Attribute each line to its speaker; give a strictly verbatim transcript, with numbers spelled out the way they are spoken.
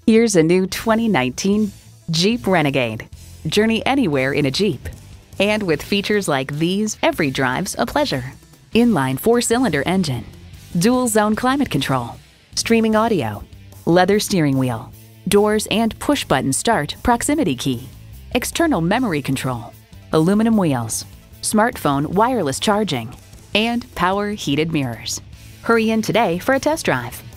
Speaker 1: Here's a new twenty nineteen Jeep Renegade. Journey anywhere in a Jeep. And with features like these, every drive's a pleasure. Inline four-cylinder engine, dual zone climate control, streaming audio, leather steering wheel, doors and push-button start proximity key, external memory control, aluminum wheels, smartphone wireless charging, and power heated mirrors. Hurry in today for a test drive.